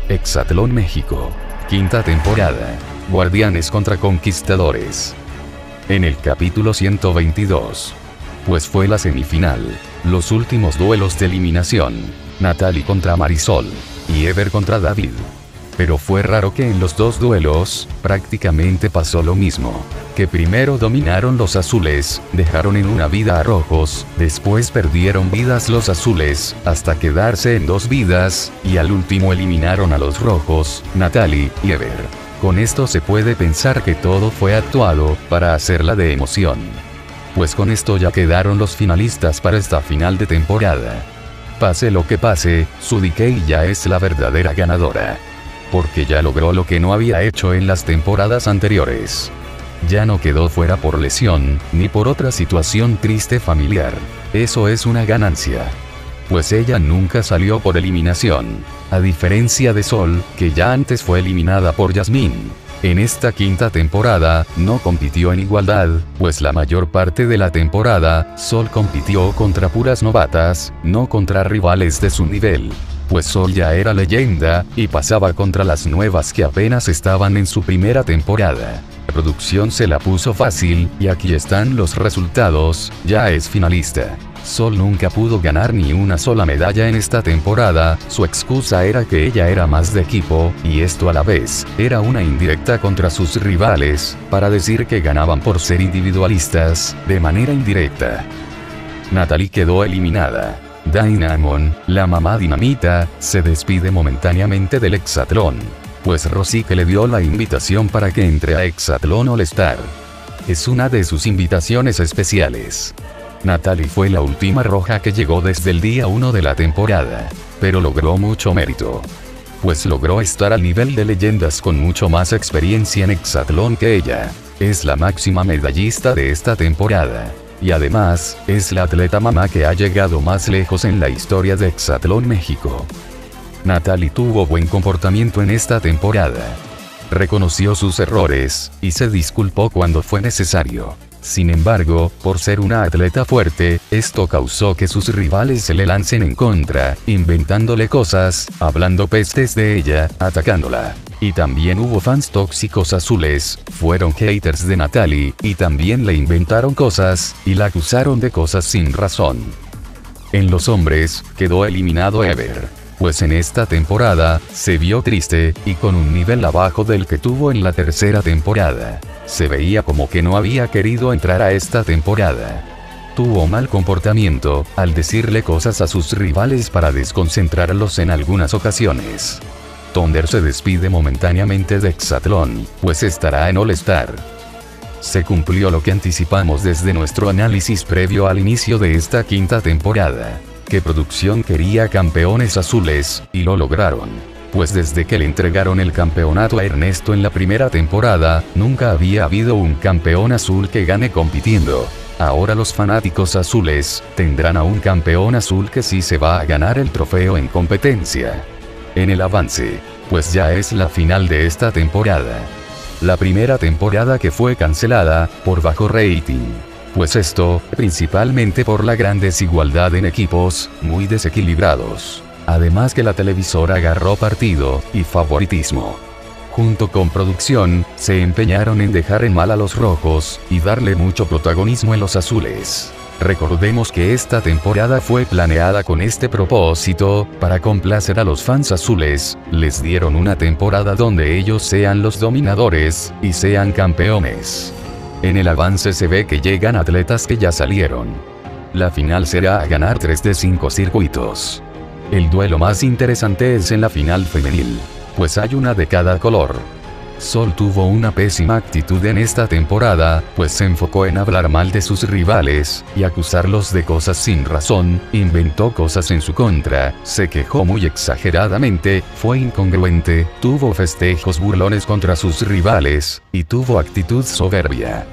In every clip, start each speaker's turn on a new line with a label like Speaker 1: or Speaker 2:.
Speaker 1: Hexatlón México. Quinta temporada. Guardianes contra Conquistadores. En el capítulo 122. Pues fue la semifinal. Los últimos duelos de eliminación. Natalie contra Marisol. Y Ever contra David. Pero fue raro que en los dos duelos, prácticamente pasó lo mismo. Que primero dominaron los azules, dejaron en una vida a rojos, después perdieron vidas los azules, hasta quedarse en 2 vidas, y al último eliminaron a los rojos, Natalie y Ever. Con esto se puede pensar que todo fue actuado, para hacerla de emoción. Pues con esto ya quedaron los finalistas para esta final de temporada. Pase lo que pase, Sudikei ya es la verdadera ganadora. Porque ya logró lo que no había hecho en las temporadas anteriores. Ya no quedó fuera por lesión, ni por otra situación triste familiar. Eso es una ganancia. Pues ella nunca salió por eliminación. A diferencia de Sol, que ya antes fue eliminada por Jasmine. En esta quinta temporada, no compitió en igualdad, pues la mayor parte de la temporada, Sol compitió contra puras novatas, no contra rivales de su nivel. Pues Sol ya era leyenda, y pasaba contra las nuevas que apenas estaban en su primera temporada. La producción se la puso fácil, y aquí están los resultados, ya es finalista. Sol nunca pudo ganar ni una sola medalla en esta temporada, su excusa era que ella era más de equipo, y esto a la vez, era una indirecta contra sus rivales, para decir que ganaban por ser individualistas, de manera indirecta. Natalie quedó eliminada. Dynamon, la mamá dinamita, se despide momentáneamente del Hexatlón. Pues Rosique le dio la invitación para que entre a Hexatlón All Star. Es una de sus invitaciones especiales. Natalie fue la última roja que llegó desde el día 1 de la temporada, pero logró mucho mérito. Pues logró estar al nivel de leyendas con mucho más experiencia en Hexatlón que ella. Es la máxima medallista de esta temporada. Y además, es la atleta mamá que ha llegado más lejos en la historia de Hexatlón México. Natalie tuvo buen comportamiento en esta temporada. Reconoció sus errores, y se disculpó cuando fue necesario. Sin embargo, por ser una atleta fuerte, esto causó que sus rivales se le lancen en contra, inventándole cosas, hablando pestes de ella, atacándola. Y también hubo fans tóxicos azules, fueron haters de Natalie, y también le inventaron cosas, y la acusaron de cosas sin razón. En los hombres, quedó eliminado Ever. Pues en esta temporada, se vio triste, y con un nivel abajo del que tuvo en la tercera temporada. Se veía como que no había querido entrar a esta temporada. Tuvo mal comportamiento, al decirle cosas a sus rivales para desconcentrarlos en algunas ocasiones. Thunder se despide momentáneamente de Hexatlón, pues estará en All Star. Se cumplió lo que anticipamos desde nuestro análisis previo al inicio de esta quinta temporada. Que producción quería campeones azules, y lo lograron. Pues desde que le entregaron el campeonato a Ernesto en la primera temporada, nunca había habido un campeón azul que gane compitiendo. Ahora los fanáticos azules, tendrán a un campeón azul que sí se va a ganar el trofeo en competencia. En el avance, pues ya es la final de esta temporada. La primera temporada que fue cancelada, por bajo rating. Pues esto, principalmente por la gran desigualdad en equipos, muy desequilibrados. Además que la televisora agarró partido, y favoritismo. Junto con producción, se empeñaron en dejar en mal a los rojos, y darle mucho protagonismo en los azules. Recordemos que esta temporada fue planeada con este propósito, para complacer a los fans azules, les dieron una temporada donde ellos sean los dominadores, y sean campeones. En el avance se ve que llegan atletas que ya salieron. La final será a ganar 3 de 5 circuitos. El duelo más interesante es en la final femenil, pues hay una de cada color. Sol tuvo una pésima actitud en esta temporada, pues se enfocó en hablar mal de sus rivales, y acusarlos de cosas sin razón, inventó cosas en su contra, se quejó muy exageradamente, fue incongruente, tuvo festejos burlones contra sus rivales, y tuvo actitud soberbia.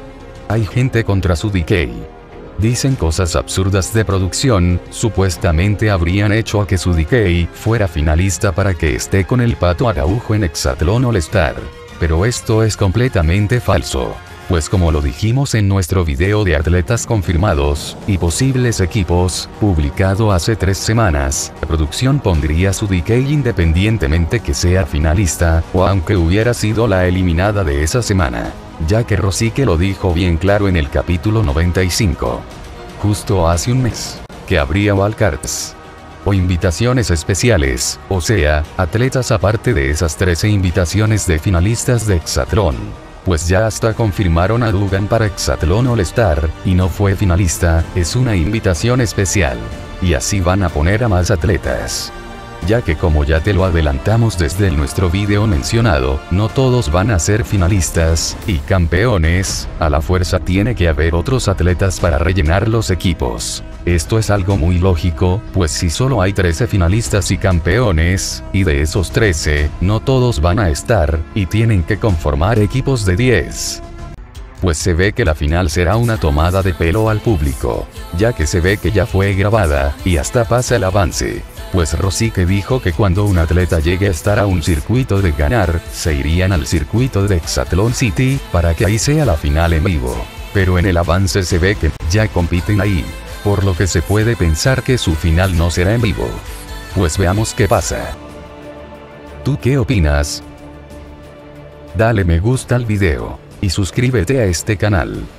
Speaker 1: Hay gente contra Sudikei. Dicen cosas absurdas de producción, supuestamente habrían hecho a que Sudikei fuera finalista para que esté con el Pato Araujo en Hexatlón All Star. Pero esto es completamente falso. Pues como lo dijimos en nuestro video de atletas confirmados y posibles equipos, publicado hace 3 semanas, la producción pondría su DK independientemente que sea finalista, o aunque hubiera sido la eliminada de esa semana. Ya que Rosique lo dijo bien claro en el capítulo 95. Justo hace un mes, que habría wildcards o invitaciones especiales, o sea, atletas aparte de esas 13 invitaciones de finalistas de Hexatlón. Pues ya hasta confirmaron a Dugan para Hexatlón All Star, y no fue finalista, es una invitación especial. Y así van a poner a más atletas. Ya que como ya te lo adelantamos desde nuestro video mencionado, no todos van a ser finalistas y campeones, a la fuerza tiene que haber otros atletas para rellenar los equipos. Esto es algo muy lógico, pues si solo hay 13 finalistas y campeones, y de esos 13, no todos van a estar, y tienen que conformar equipos de 10. Pues se ve que la final será una tomada de pelo al público, ya que se ve que ya fue grabada, y hasta pasa el avance. Pues Rosique dijo que cuando un atleta llegue a estar a un circuito de ganar, se irían al circuito de Hexatlón City, para que ahí sea la final en vivo. Pero en el avance se ve que ya compiten ahí, por lo que se puede pensar que su final no será en vivo. Pues veamos qué pasa. ¿Tú qué opinas? Dale me gusta al video y suscríbete a este canal.